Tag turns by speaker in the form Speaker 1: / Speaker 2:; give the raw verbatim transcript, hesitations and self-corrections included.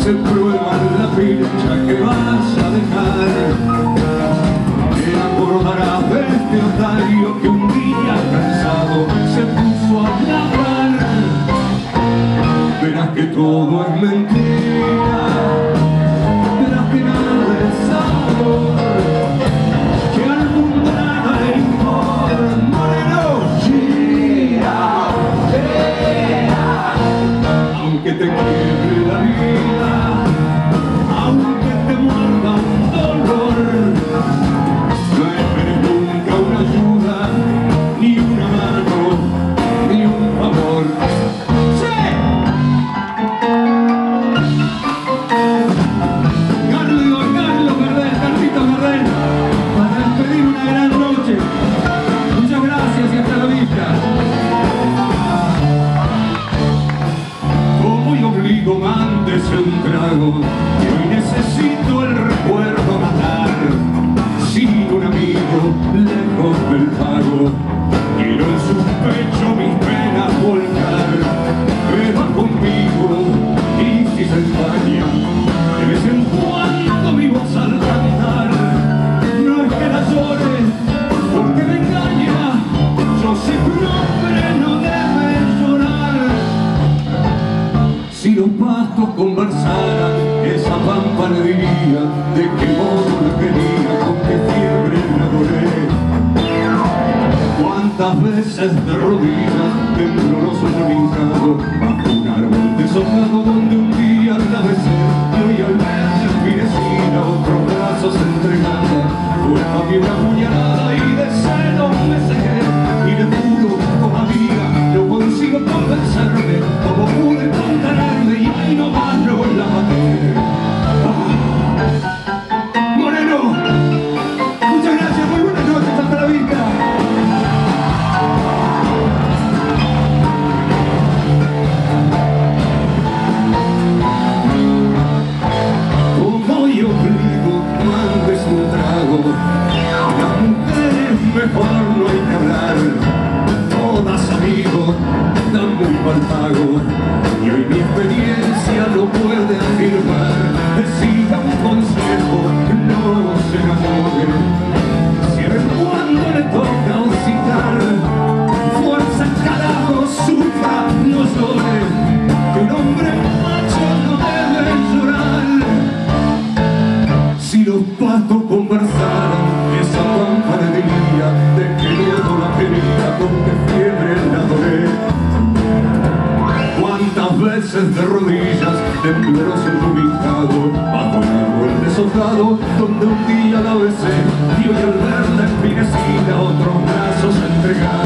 Speaker 1: se prueban la pincha que vas a dejar. Te acordarás de este otario que un día cansado se puso a hablar. Verás que todo es mentira, verás que nada es amor, que al mundo nada le importa. Moreno, gira, gira, aunque te quiebre la vida, aunque te muerda un dolor, no esperes nunca una ayuda, ni una mano, ni un favor. ¡Sí! Carlos, Carlos Gardel, Carlito Gardel, para despedir una gran noche. Muchas gracias y hasta la vista. Como yo obligo antes un trago, y hoy necesito el recuerdo matar. Sin un amigo, lejos del pago, quiero en su pecho mis penas volcar. Beba conmigo y si se empaña, de vez en cuando mi voz al cantar. No es que la llore porque me engaña, yo sé que un hombre no debe llorar. Si los pastos conversaran, esa pampa le diría de qué modo la quería, con qué fiebre la adoré. Cuántas veces de rodillas, tembloroso yo hincado, bajo un árbol deshojado donde un día la besé. Y hoy al verla envilecida, otros brazos entregada, fue a mí una puñalada y de celos me cegué. Y le juro, todavía no consigo convencerme como pude contenerme, y ahí nomás no la maté. Ah. Moreno, muchas gracias, muy buenas noches, hasta la vista. Como yo obligo, mandes un trago, las mujeres mejor no hay que hablar. Todas, amigos, dan muy mal pago, y hoy mi experiencia lo puede afirmar. Siga un consejo, no se enamore, si es cuando le toca citar. Fuerza, carajo, sufra, no llore, que un hombre macho no debe llorar. Si los patos conversaran, esa pampa le diría de que no la quería, con qué fiebre la adoré. Cuántas veces de rodillas, tembloroso yo hincado, bajo un árbol deshojado donde un día la besé, y hoy al verla envilecida, otros brazos entregados.